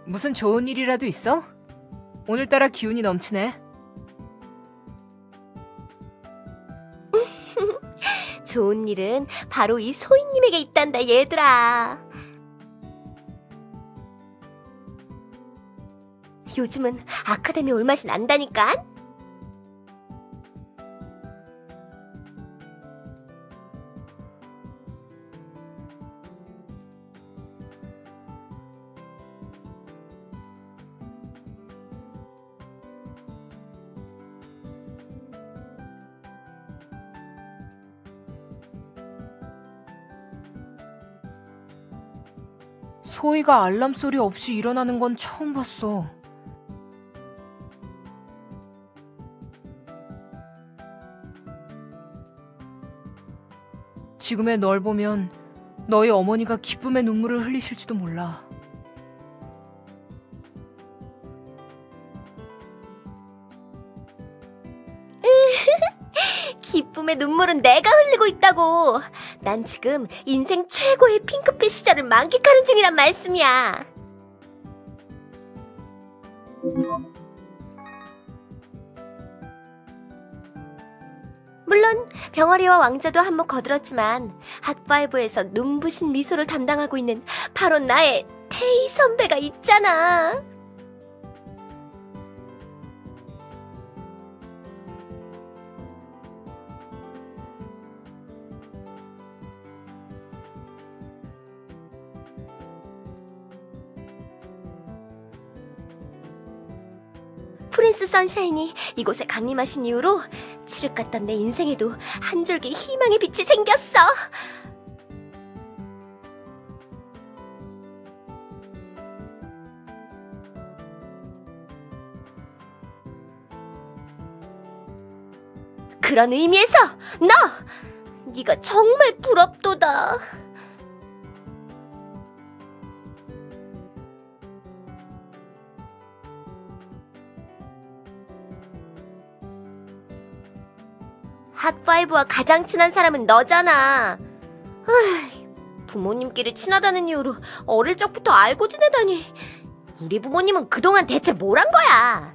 무슨 좋은 일이라도 있어? 오늘따라 기운이 넘치네. 좋은 일은 바로 이 소희님에게 있단다, 얘들아. 요즘은 아카데미 올 맛이 난다니까? 소희가 알람 소리 없이 일어나는 건 처음 봤어. 지금의 널 보면 너희 어머니가 기쁨의 눈물을 흘리실지도 몰라. 기쁨의 눈물은 내가 흘리고 있다고. 난 지금 인생 최고의 핑크빛 시절을 만끽하는 중이란 말씀이야. 물론 병아리와 왕자도 한몫 거들었지만 핫파이브에서 눈부신 미소를 담당하고 있는 바로 나의 태희 선배가 있잖아. 프린스 선샤인이 이곳에 강림하신 이후로 칠흑 같던 내 인생에도 한 줄기 희망의 빛이 생겼어. 그런 의미에서 네가 정말 부럽도다. 핫파이브와 가장 친한 사람은 너잖아. 부모님끼리 친하다는 이유로 어릴 적부터 알고 지내다니. 우리 부모님은 그동안 대체 뭘 한 거야?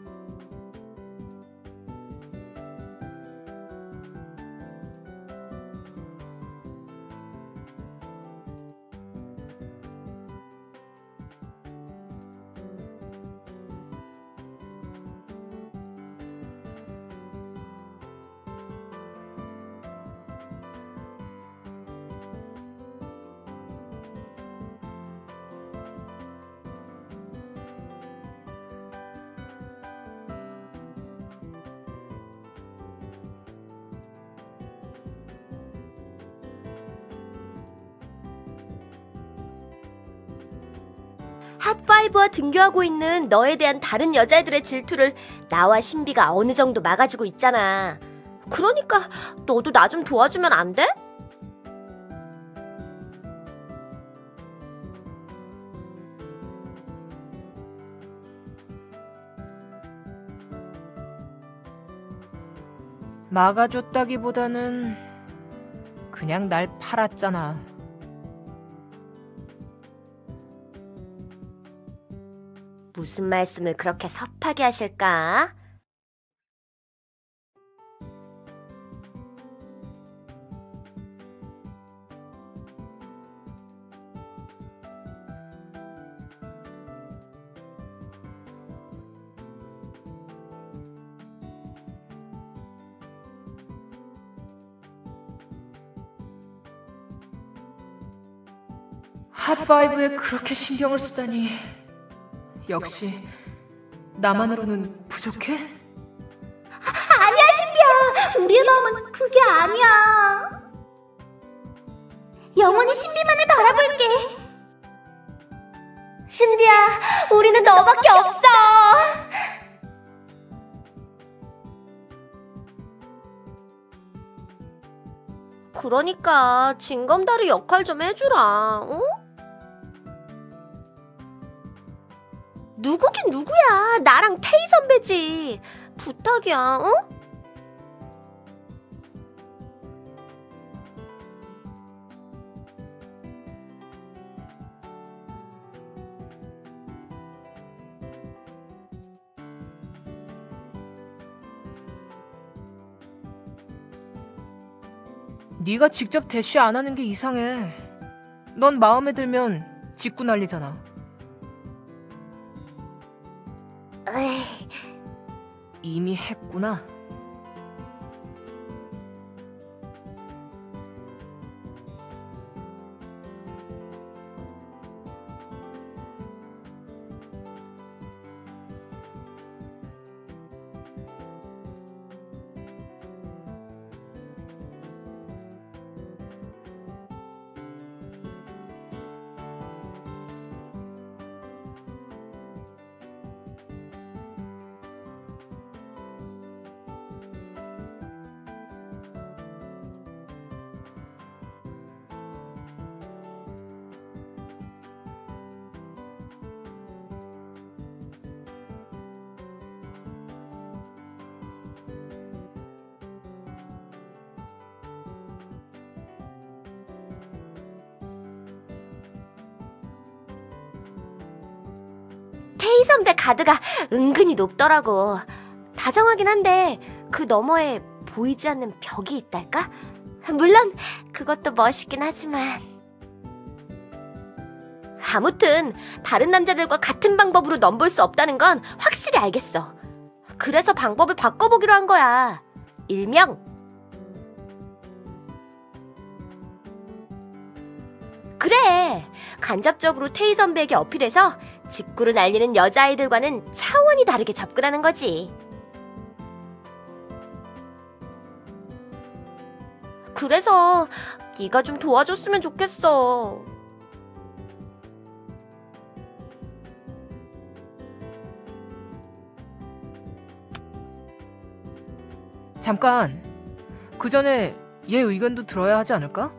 핫파이브와 등교하고 있는 너에 대한 다른 여자애들의 질투를 나와 신비가 어느 정도 막아주고 있잖아. 그러니까 너도 나 좀 도와주면 안 돼? 막아줬다기보다는 그냥 날 팔았잖아. 무슨 말씀을 그렇게 섭하게 하실까? 핫파이브에 그렇게 신경을 쓰다니. 역시 나만으로는 부족해? 아니야, 신비야. 우리의 마음은 그게 아니야. 영원히 신비만을 바라볼게. 신비야, 우리는 너밖에 없어. 그러니까 징검다리 역할 좀 해주라. 응? 누구긴 누구야. 나랑 태희 선배지. 부탁이야. 응? 네가 직접 대쉬 안 하는 게 이상해. 넌 마음에 들면 짓고 난리잖아. 에이, 이미 했구나. 태희 선배 가드가 은근히 높더라고. 다정하긴 한데 그 너머에 보이지 않는 벽이 있달까? 물론 그것도 멋있긴 하지만. 아무튼 다른 남자들과 같은 방법으로 넘볼 수 없다는 건 확실히 알겠어. 그래서 방법을 바꿔보기로 한 거야. 일명 그래, 간접적으로 태희 선배에게 어필해서 직구를 날리는 여자아이들과는 차원이 다르게 접근하는 거지. 그래서 네가 좀 도와줬으면 좋겠어. 잠깐. 그 전에 얘 의견도 들어야 하지 않을까?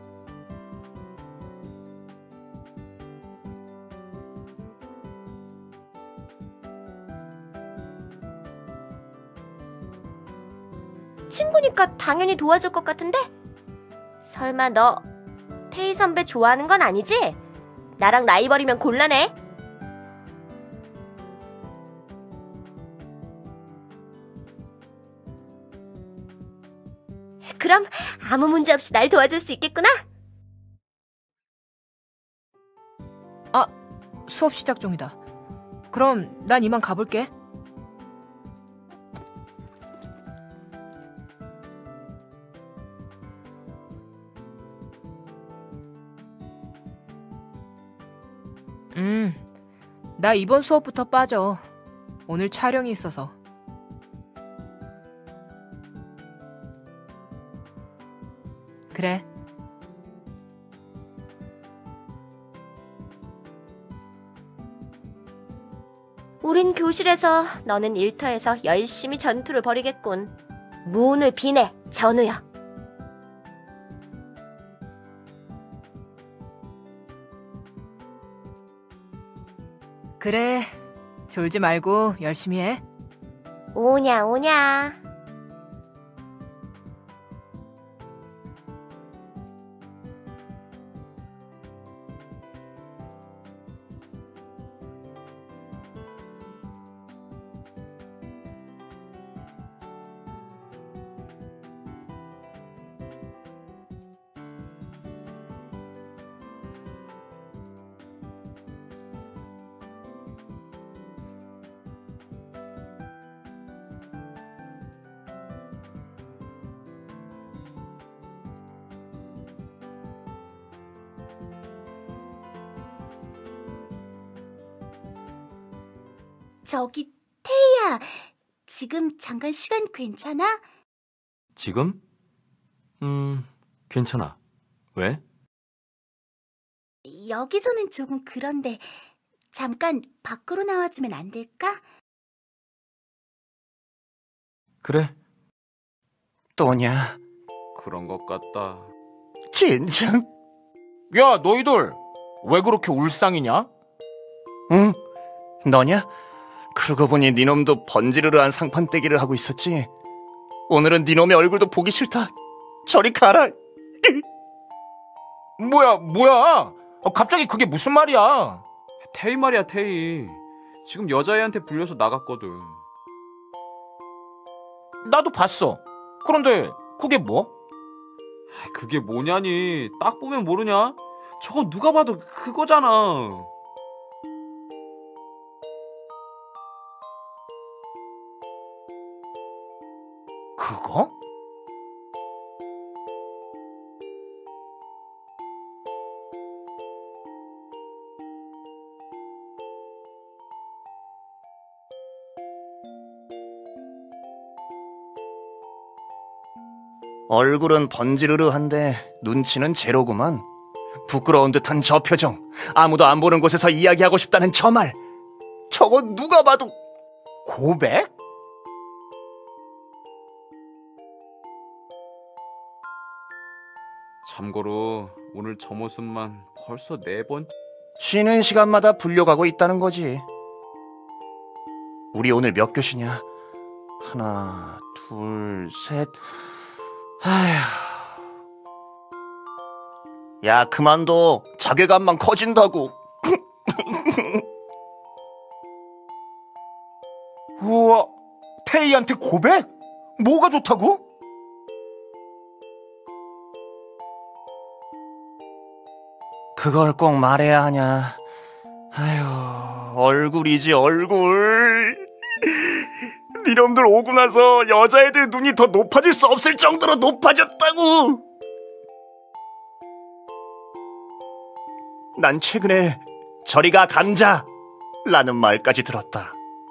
친구니까 당연히 도와줄 것 같은데? 설마 너 태희 선배 좋아하는 건 아니지? 나랑 라이벌이면 곤란해. 그럼 아무 문제 없이 날 도와줄 수 있겠구나? 아, 수업 시작 중이다. 그럼 난 이만 가볼게. 나 이번 수업부터 빠져. 오늘 촬영이 있어서. 그래. 우린 교실에서, 너는 일터에서 열심히 전투를 벌이겠군. 무운을 비내, 전우여. 그래. 졸지 말고 열심히 해. 오냐 오냐. 저기, 태희야. 지금 잠깐 시간 괜찮아? 지금? 괜찮아. 왜? 여기서는 조금 그런데 잠깐 밖으로 나와주면 안 될까? 그래. 또냐? 그런 것 같다. 진정? 야, 너희들 왜 그렇게 울상이냐? 응? 너냐? 그러고 보니 니놈도 번지르르한 상판떼기를 하고 있었지. 오늘은 니놈의 얼굴도 보기 싫다. 저리 가라. 뭐야? 갑자기 그게 무슨 말이야? 태희 말이야, 태희. 지금 여자애한테 불려서 나갔거든. 나도 봤어. 그런데 그게 뭐? 그게 뭐냐니. 딱 보면 모르냐? 저건 누가 봐도 그거잖아. 그거? 얼굴은 번지르르한데 눈치는 제로구만. 부끄러운 듯한 저 표정, 아무도 안 보는 곳에서 이야기하고 싶다는 저 말. 저건 누가 봐도 고백? 참고로 오늘 저 모습만 벌써 4번. 쉬는 시간마다 불려가고 있다는 거지. 우리 오늘 몇 교시냐? 하나, 둘, 셋. 아휴. 야, 그만둬. 자괴감만 커진다고. 우와, 태희한테 고백? 뭐가 좋다고? 그걸 꼭 말해야 하냐. 아휴, 얼굴이지, 얼굴. 니놈들 오고 나서 여자애들 눈이 더 높아질 수 없을 정도로 높아졌다고. 난 최근에 저리가 감자 라는 말까지 들었다.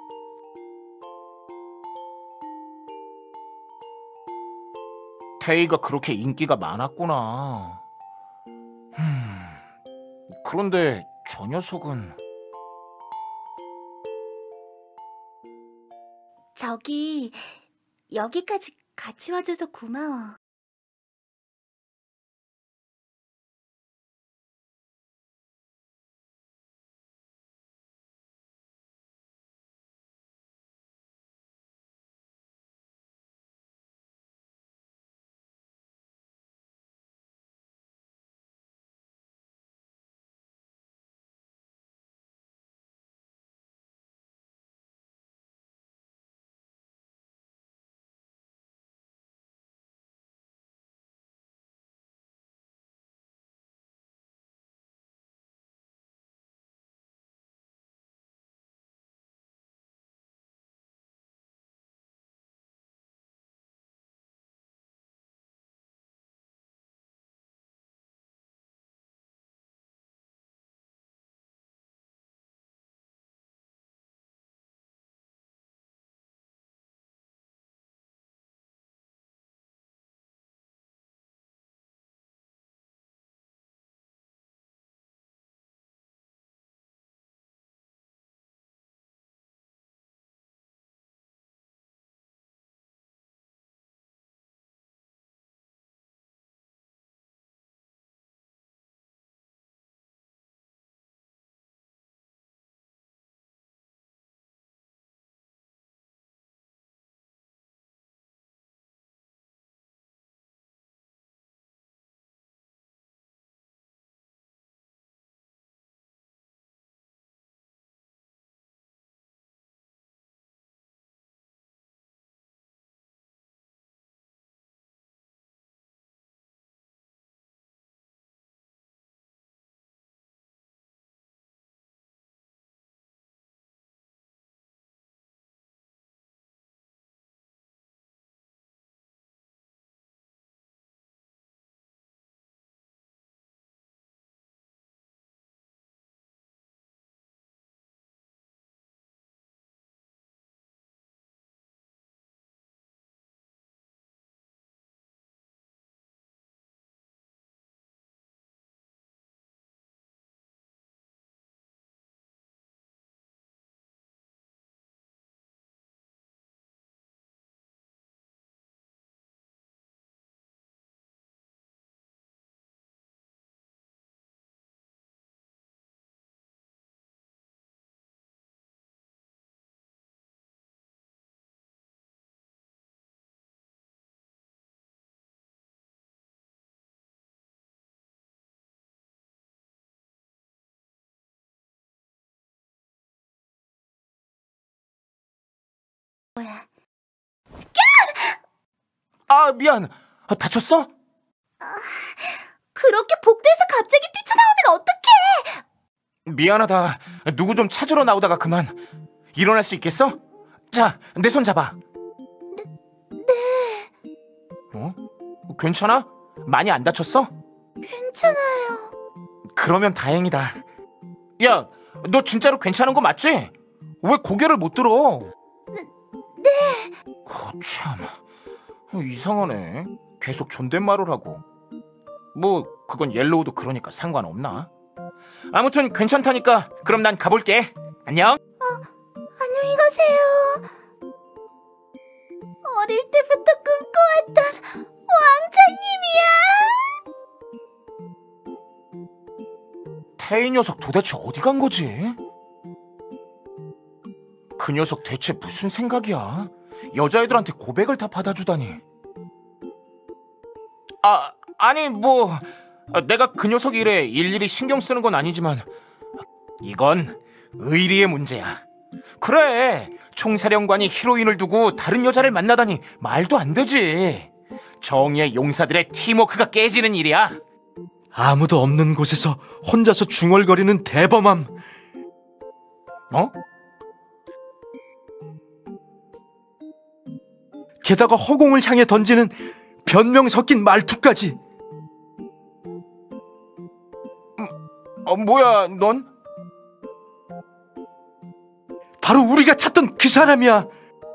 태희가 그렇게 인기가 많았구나. 그런데 저 녀석은... 저기, 여기까지 같이 와줘서 고마워. 아, 미안. 다쳤어? 그렇게 복도에서 갑자기 뛰쳐나오면 어떡해? 미안하다. 누구 좀 찾으러 나오다가 그만. 일어날 수 있겠어? 자, 내 손 잡아. 네. 어? 괜찮아? 많이 안 다쳤어? 괜찮아요. 그러면 다행이다. 야, 너 진짜로 괜찮은 거 맞지? 왜 고개를 못 들어? 네. 참, 이상하네. 계속 존댓말을 하고. 뭐 그건 옐로우도 그러니까 상관없나? 아무튼 괜찮다니까 그럼 난 가볼게. 안녕. 안녕히 가세요. 어릴 때부터 꿈꿔왔던 왕자님이야. 태희 녀석 도대체 어디 간 거지? 그 녀석 대체 무슨 생각이야? 여자애들한테 고백을 다 받아주다니. 아니 뭐 내가 그 녀석 일에 일일이 신경 쓰는 건 아니지만 이건 의리의 문제야. 그래, 총사령관이 히로인을 두고 다른 여자를 만나다니 말도 안 되지. 정의의 용사들의 팀워크가 깨지는 일이야. 아무도 없는 곳에서 혼자서 중얼거리는 대범함. 어? 게다가 허공을 향해 던지는 변명 섞인 말투까지. 뭐야 넌? 바로 우리가 찾던 그 사람이야.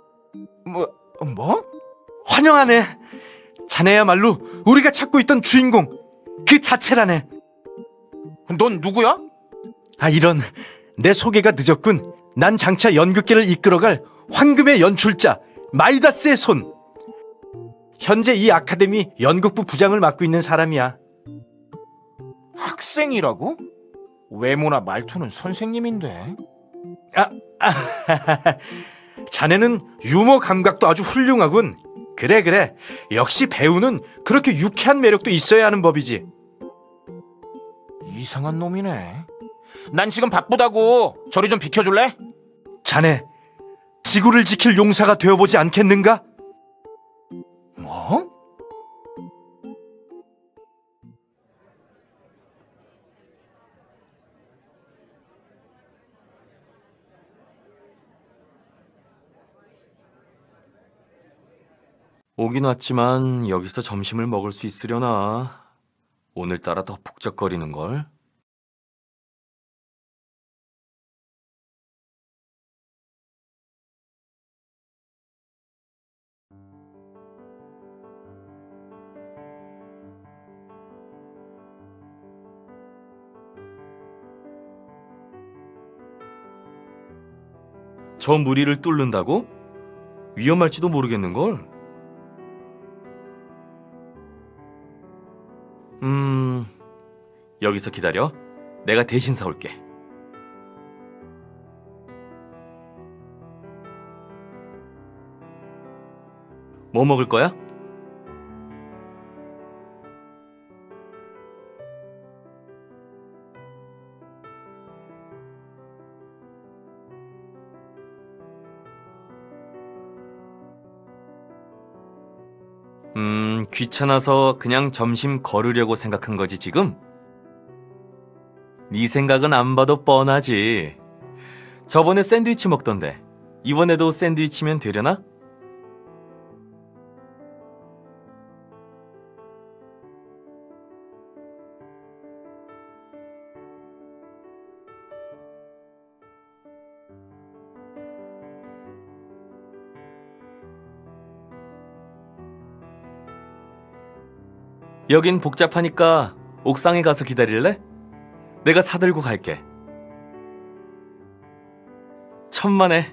뭐? 환영하네. 자네야말로 우리가 찾고 있던 주인공 그 자체라네. 넌 누구야? 이런, 내 소개가 늦었군. 난 장차 연극계를 이끌어갈 황금의 연출자 마이다스의 손. 현재 이 아카데미 연극부 부장을 맡고 있는 사람이야. 학생이라고? 외모나 말투는 선생님인데. 자네는 유머 감각도 아주 훌륭하군. 그래, 역시 배우는 그렇게 유쾌한 매력도 있어야 하는 법이지. 이상한 놈이네. 난 지금 바쁘다고. 저리 좀 비켜줄래? 자네, 지구를 지킬 용사가 되어보지 않겠는가? 뭐? 오긴 왔지만 여기서 점심을 먹을 수 있으려나? 오늘따라 더 북적거리는걸? 저 무리를 뚫는다고? 위험할지도 모르겠는걸? 여기서 기다려. 내가 대신 사올게. 뭐 먹을 거야? 귀찮아서 그냥 점심 거르려고 생각한 거지 지금? 네 생각은 안 봐도 뻔하지. 저번에 샌드위치 먹던데 이번에도 샌드위치면 되려나? 여긴 복잡하니까 옥상에 가서 기다릴래? 내가 사들고 갈게. 천만에.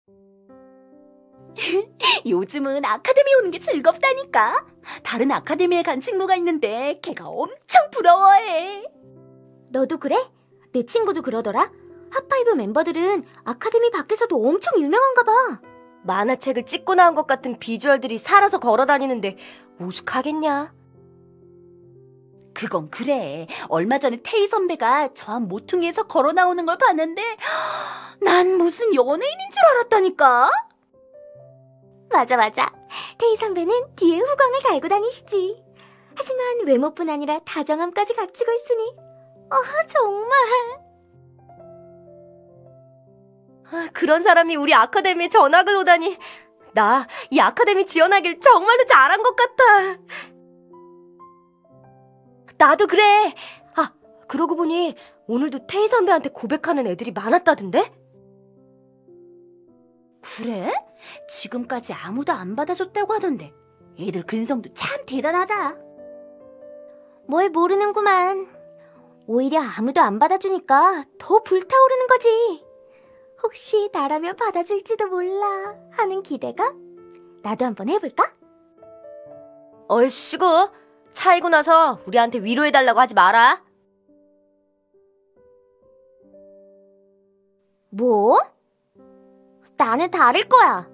요즘은 아카데미 오는 게 즐겁다니까. 다른 아카데미에 간 친구가 있는데 걔가 엄청 부러워해. 너도 그래? 내 친구도 그러더라. 핫파이브 멤버들은 아카데미 밖에서도 엄청 유명한가 봐. 만화책을 찍고 나온 것 같은 비주얼들이 살아서 걸어다니는데 오죽하겠냐. 그건 그래. 얼마 전에 태희 선배가 저 앞 모퉁이에서 걸어 나오는 걸 봤는데 난 무슨 연예인인 줄 알았다니까. 맞아. 태희 선배는 뒤에 후광을 달고 다니시지. 하지만 외모뿐 아니라 다정함까지 갖추고 있으니 정말. 그런 사람이 우리 아카데미에 전학을 오다니. 나 이 아카데미 지원하길 정말로 잘한 것 같아. 나도 그래. 그러고 보니 오늘도 태희 선배한테 고백하는 애들이 많았다던데? 그래? 지금까지 아무도 안 받아줬다고 하던데. 애들 근성도 참 대단하다. 뭘 모르는구만. 오히려 아무도 안 받아주니까 더 불타오르는 거지. 혹시 나라면 받아줄지도 몰라 하는 기대감? 나도 한번 해볼까? 얼씨구. 차이고 나서 우리한테 위로해달라고 하지 마라. 뭐? 나는 다를 거야.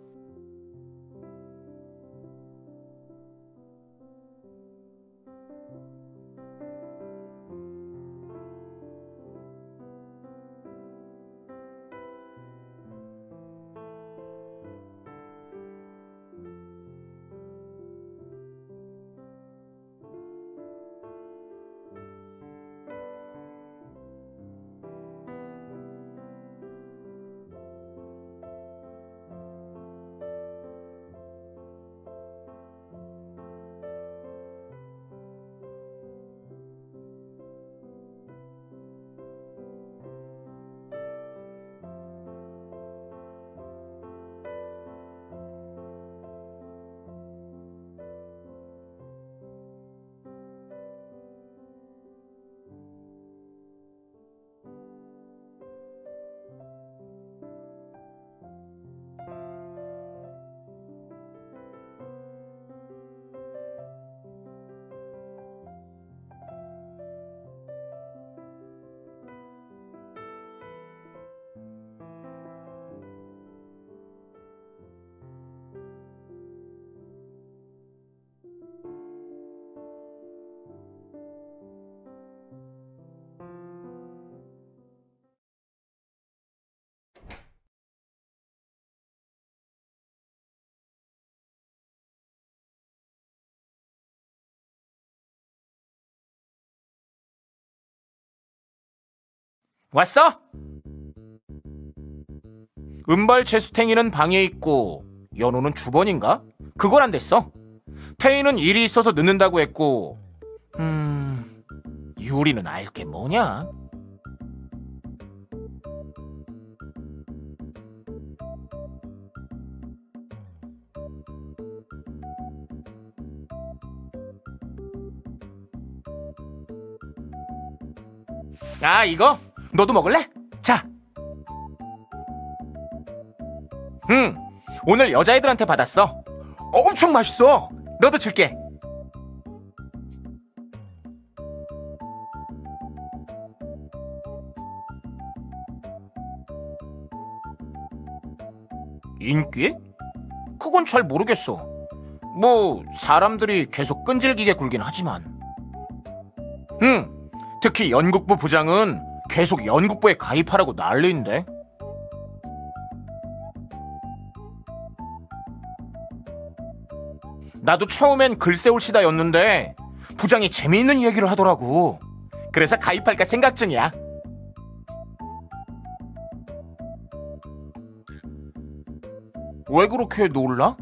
왔어? 은발 재수탱이는 방에 있고 연호는 주번인가? 그건 안 됐어. 태희는 일이 있어서 늦는다고 했고 유리는 알게 뭐냐? 이거? 너도 먹을래? 자. 오늘 여자애들한테 받았어. 엄청 맛있어. 너도 줄게. 인기? 그건 잘 모르겠어. 뭐 사람들이 계속 끈질기게 굴긴 하지만. 특히 연극부 부장은 계속 연극부에 가입하라고 난리인데. 나도 처음엔 글쎄올시다였는데 부장이 재미있는 얘기를 하더라고. 그래서 가입할까 생각 중이야. 왜 그렇게 놀라?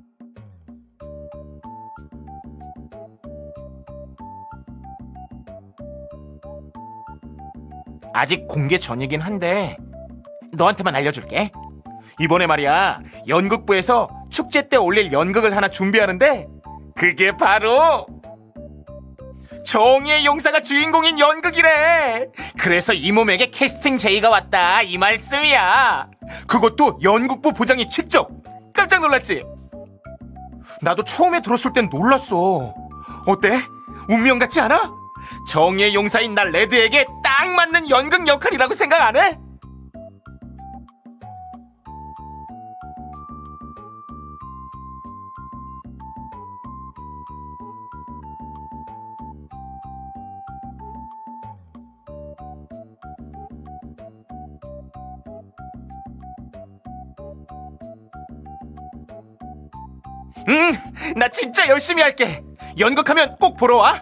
아직 공개 전이긴 한데 너한테만 알려줄게. 이번에 말이야, 연극부에서 축제 때 올릴 연극을 하나 준비하는데 그게 바로 정의의 용사가 주인공인 연극이래. 그래서 이 몸에게 캐스팅 제의가 왔다 이 말씀이야. 그것도 연극부 부장이 직접. 깜짝 놀랐지? 나도 처음에 들었을 땐 놀랐어. 어때? 운명 같지 않아? 정의의 용사인 나 레드에게 딱 맞는 연극 역할이라고 생각 안 해? 나 진짜 열심히 할게. 연극하면 꼭 보러 와.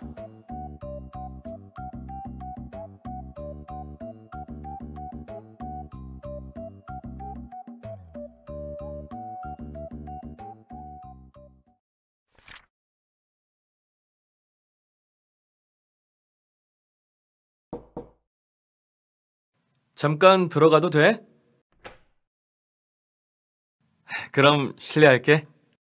잠깐 들어가도 돼? 그럼 실례할게.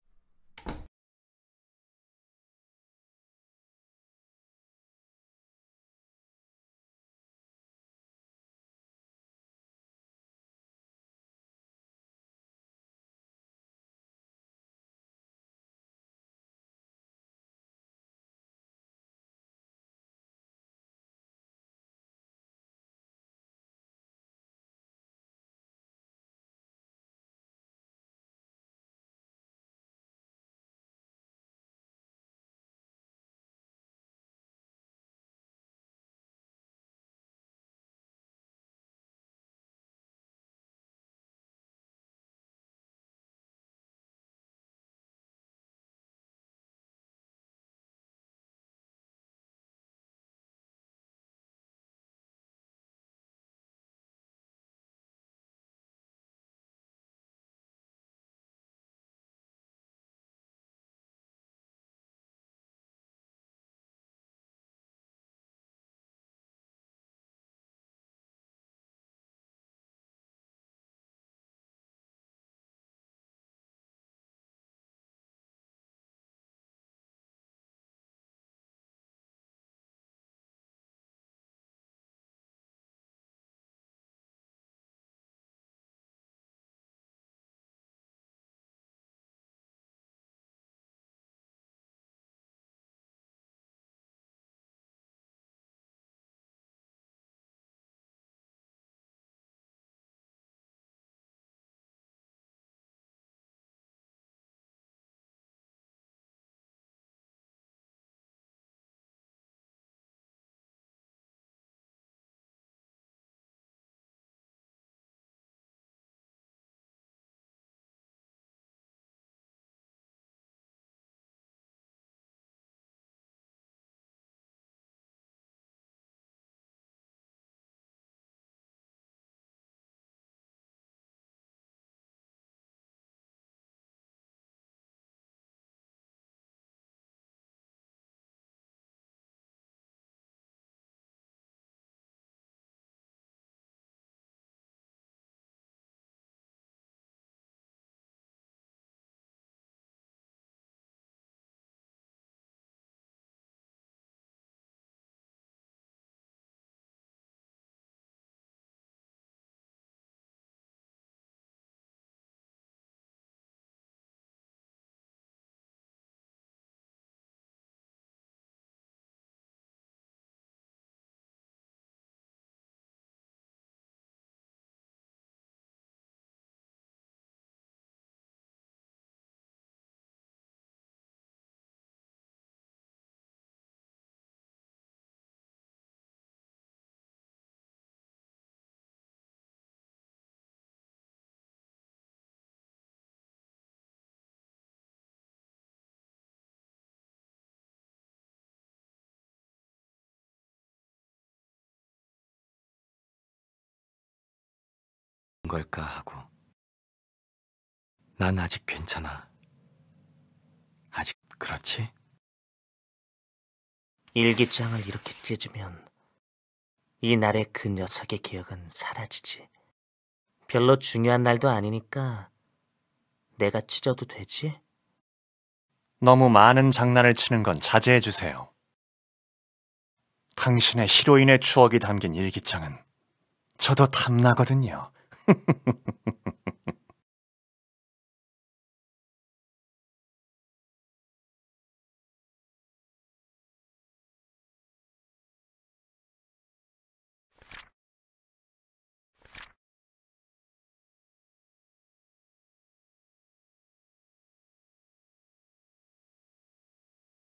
걸까 하고. 난 아직 괜찮아. 아직 그렇지? 일기장을 이렇게 찢으면 이날의 그 녀석의 기억은 사라지지. 별로 중요한 날도 아니니까 내가 찢어도 되지? 너무 많은 장난을 치는 건 자제해 주세요. 당신의 히로인의 추억이 담긴 일기장은 저도 탐나거든요.